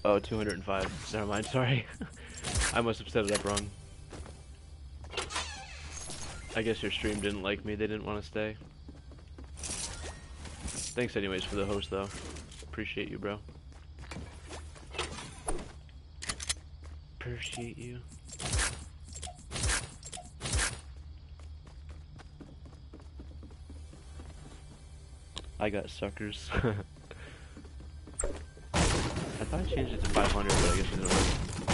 Oh, 205. Never mind, sorry. I must have set it up wrong. I guess your stream didn't like me, they didn't want to stay. Thanks anyways for the host though. Appreciate you, bro. Appreciate you. I got suckers. I thought I changed it to 500, but I guess it didn't work.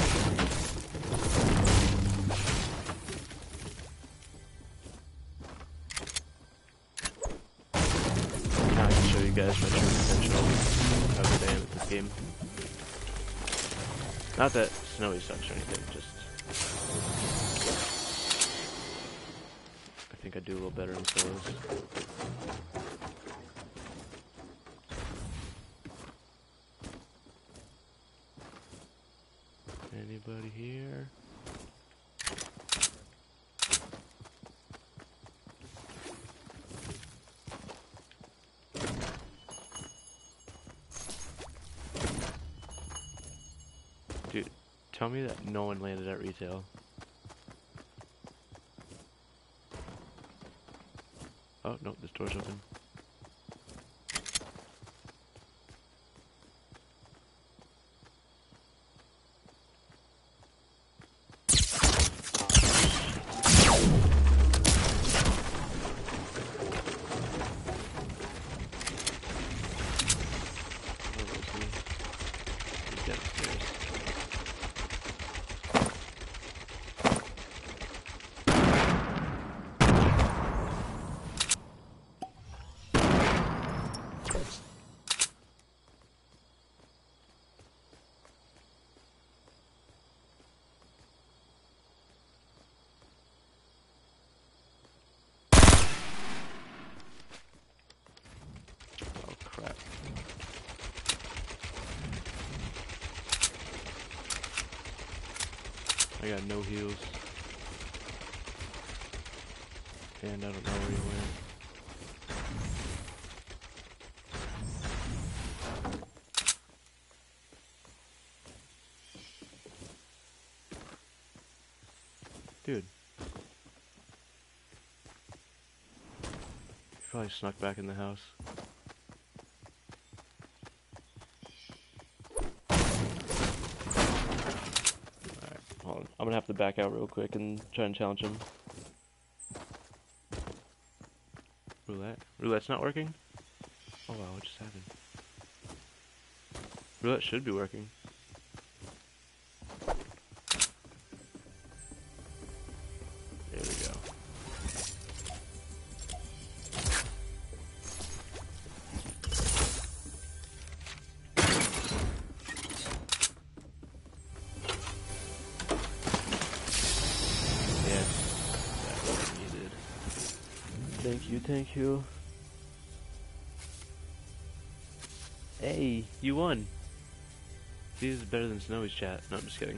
Now I can show you guys my true potential of the day at this game. Not that Snowy sucks or anything, just I think I do a little better in solos. Anybody here? Dude, tell me that no one landed at retail. Oh, no, this door's open. I got no heals. And I don't know where he went. Dude. He probably snuck back in the house. I'm gonna have to back out real quick and try and challenge him. Roulette? Roulette's not working? Oh wow, what just happened? Roulette should be working. There we go. Thank you. Hey, you won. See, this is better than Snowy's chat. No, I'm just kidding.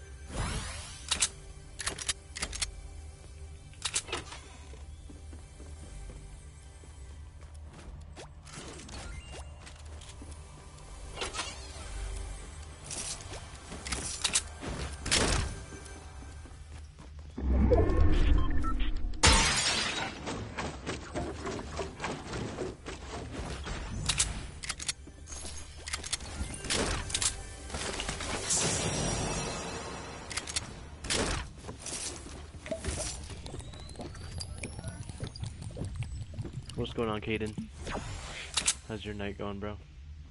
What's going on, Caden? How's your night going, bro?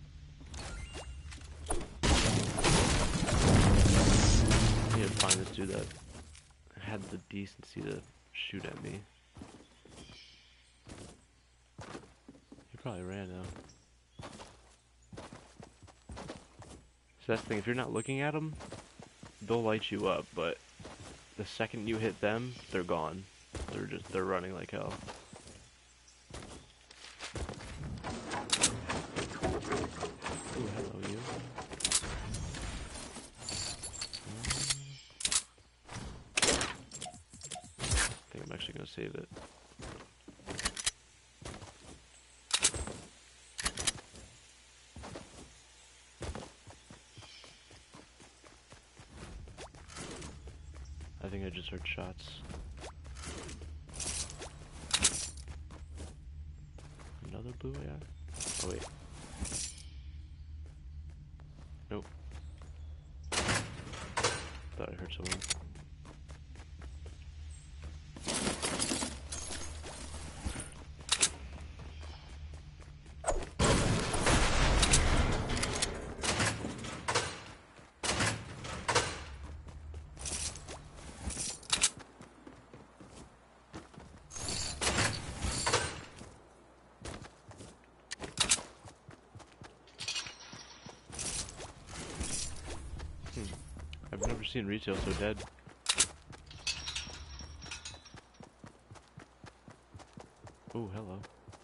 I need to find this dude that had the decency to shoot at me. He probably ran now. So that's the thing, if you're not looking at them, they'll light you up, but the second you hit them, they're gone. They're running like hell. Save it. I think I just heard shots. Another blue AI? Oh wait. Nope. Thought I heard someone. I've never seen retail so dead. Oh, hello.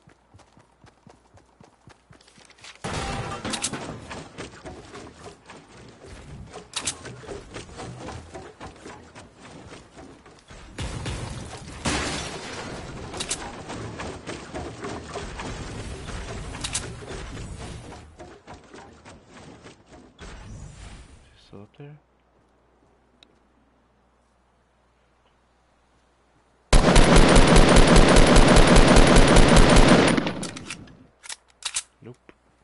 Is he still up there? Nope.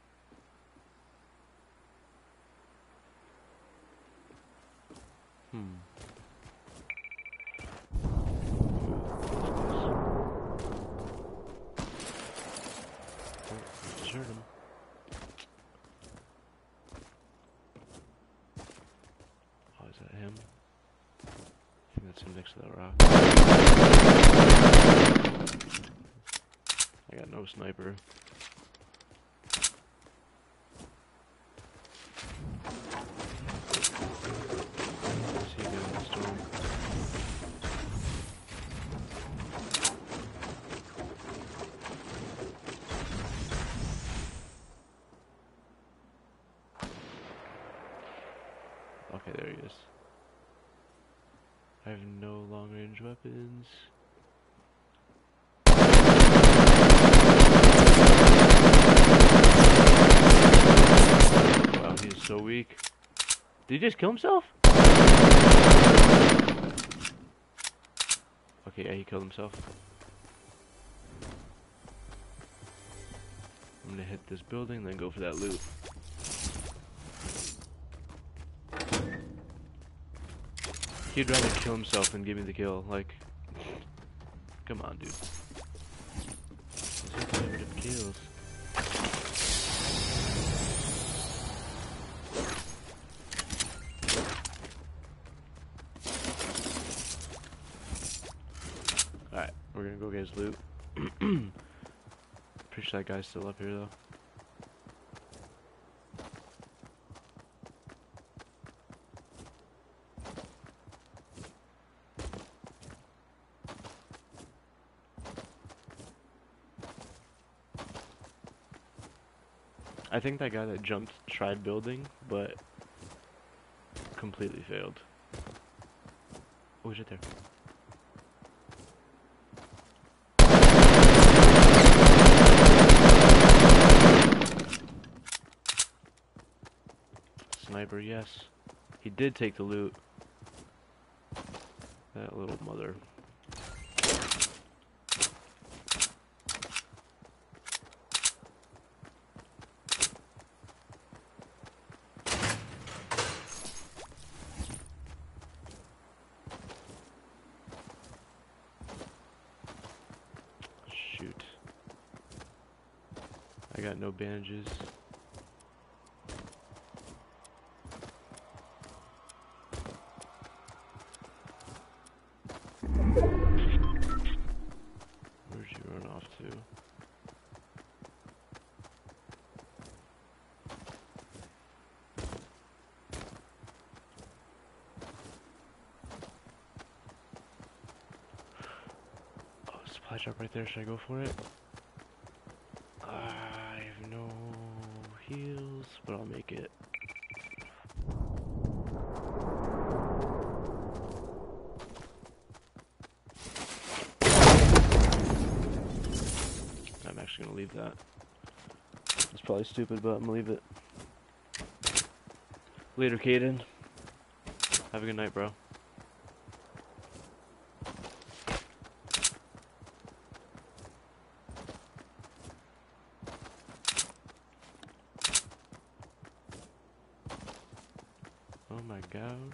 Hmm. Oh, I just heard him. Oh, is that him? I think that's him next to that rock. I got no sniper. What's he doing in the storm? Okay, there he is. I have no long range weapons. Wow, he is so weak. Did he just kill himself? Okay, yeah, he killed himself. I'm gonna hit this building, then go for that loot. He'd rather kill himself than give me the kill, like... Come on, dude. This is collaborative kills. Alright, we're gonna go get his loot. Pretty sure that guy's still up here, though. I think that guy that jumped tried building, but completely failed. Oh, he's right there. Sniper, yes. He did take the loot. That little mother. Shoot. I got no bandages. Where'd you run off to? Oh, supply drop right there. Should I go for it? I have no heals, but I'll make it. I'm actually gonna leave that. It's probably stupid, but I'm gonna leave it. Later, Caden. Have a good night, bro. god.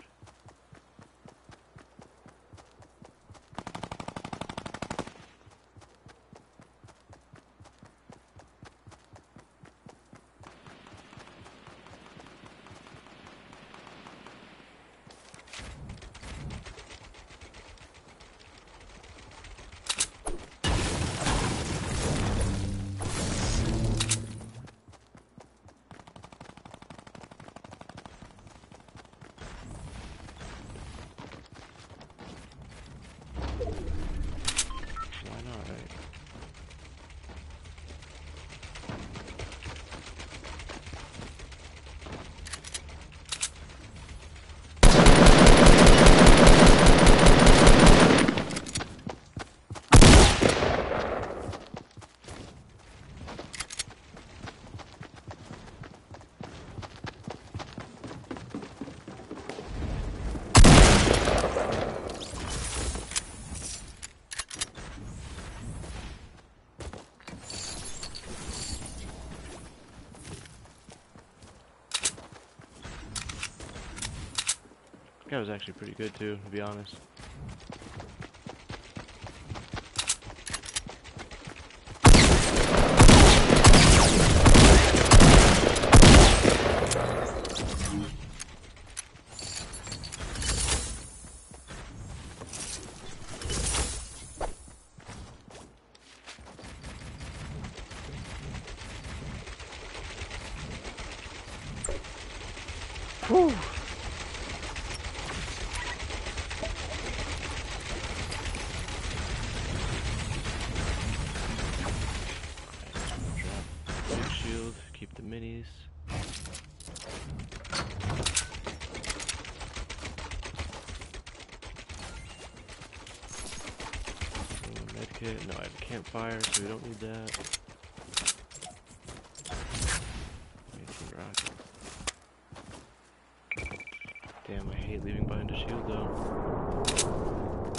Why not, right? That guy was actually pretty good too, to be honest. Whew. Big shield, keep the minis. Medkit, no, I have a campfire, so we don't need that. Rocket. Damn, I hate leaving behind a shield though.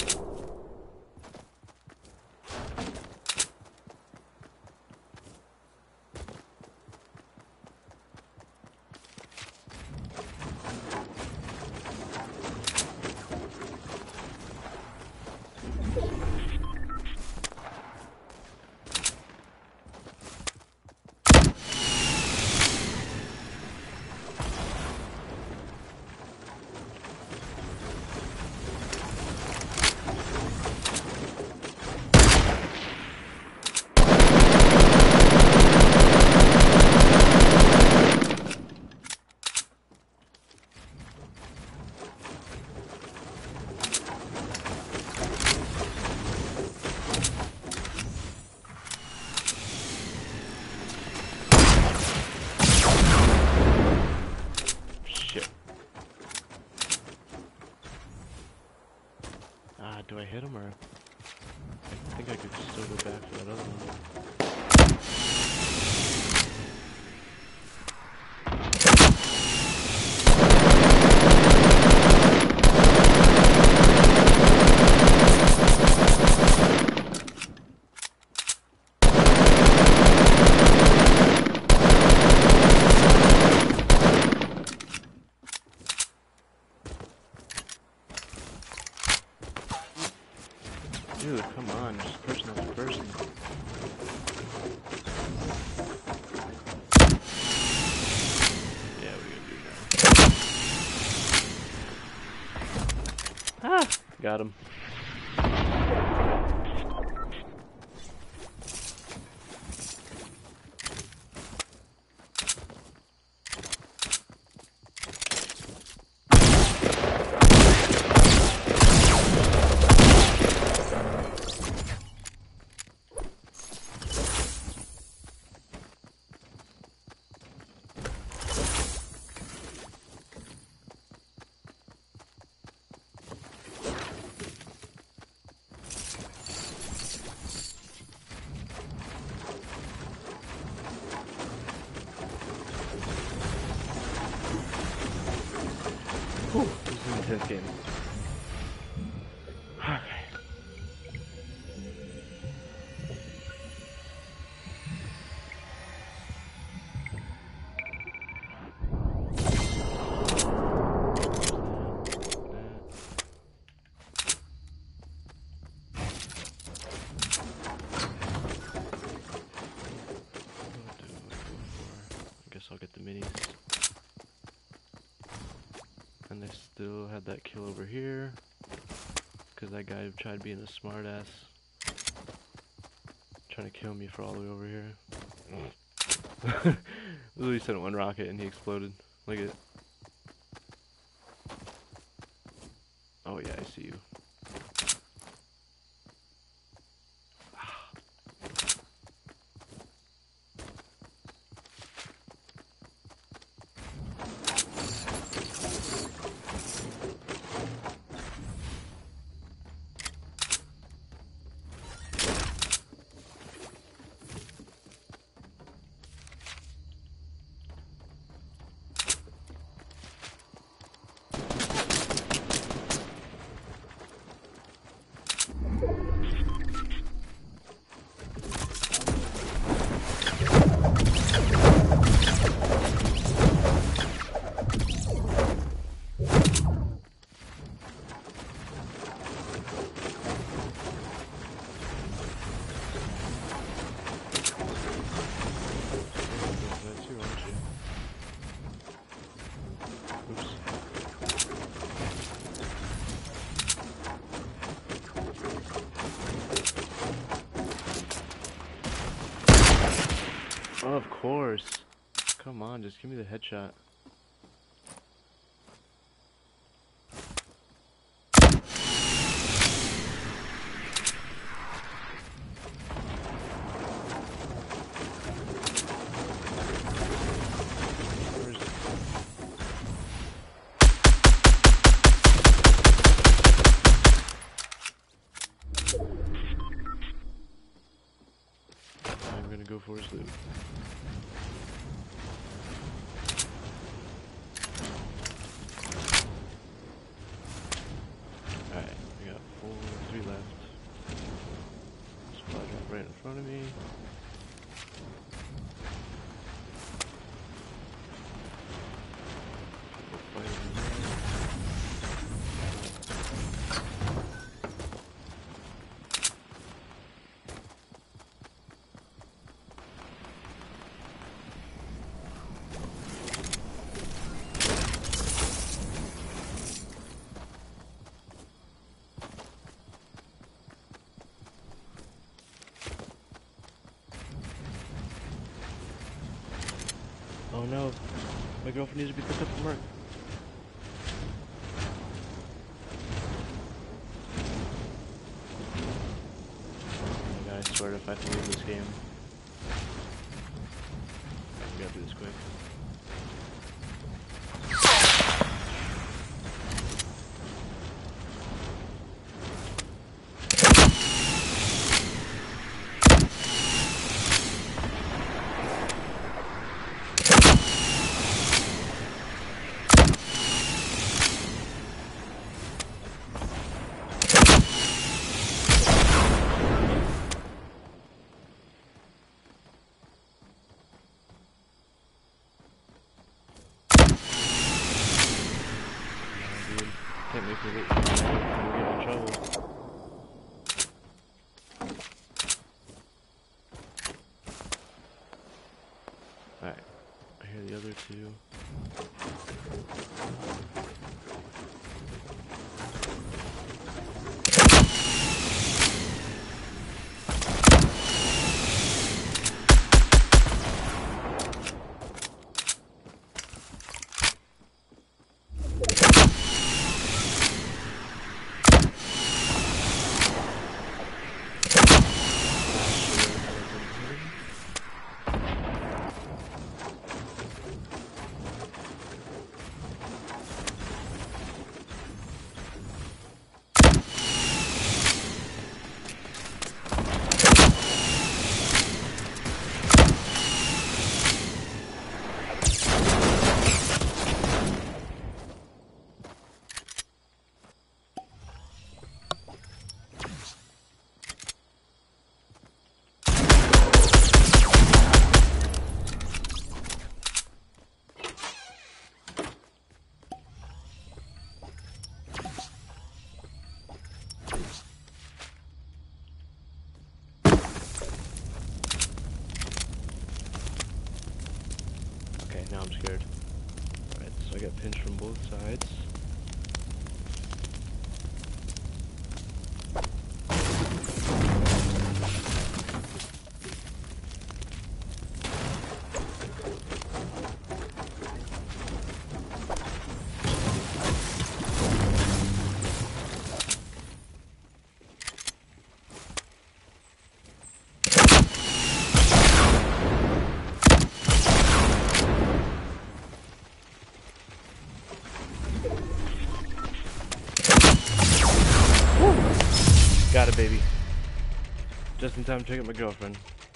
Do I hit him, or I think I could still go back for that other one. Dude, come on, just person after person. Yeah, we gotta do that. Ah! Got him. Whew, this is an intense game. Okay. still had that kill over here. Because that guy tried being a smartass. Trying to kill me for all the way over here. Literally sent one rocket and he exploded. Look at it. Oh yeah, I see you. Of course. Come on, just give me the headshot. I'm gonna go for his loot. Alright, we got 3 left. Supply drop right in front of me. Oh no, my girlfriend needs to be picked up from work. Oh my god, I swear if I have to leave this game. We gotta do this quick. Can't make me get in trouble. Alright, I hear the other two. Okay, now I'm scared. Alright, so I got pinched from both sides. some time to check out my girlfriend.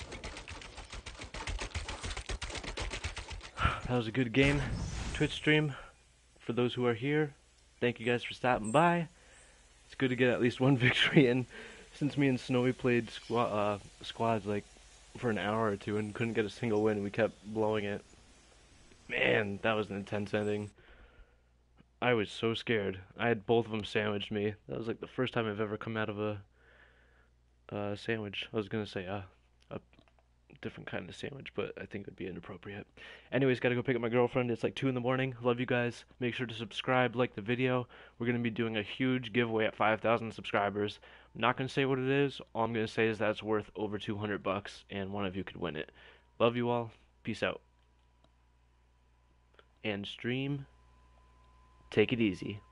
That was a good game. Twitch stream. For those who are here, thank you guys for stopping by. It's good to get at least one victory in. Since me and Snowy played squads like for an hour or two and couldn't get a single win, we kept blowing it. Man, that was an intense ending. I was so scared. I had both of them sandwiched me. That was like the first time I've ever come out of a sandwich. I was gonna say a different kind of sandwich, but I think it would be inappropriate. Anyways, gotta go pick up my girlfriend. It's like 2 in the morning. Love you guys. Make sure to subscribe, like the video. We're gonna be doing a huge giveaway at 5,000 subscribers. I'm not gonna say what it is. All I'm gonna say is that it's worth over 200 bucks, and one of you could win it. Love you all. Peace out. And stream. Take it easy.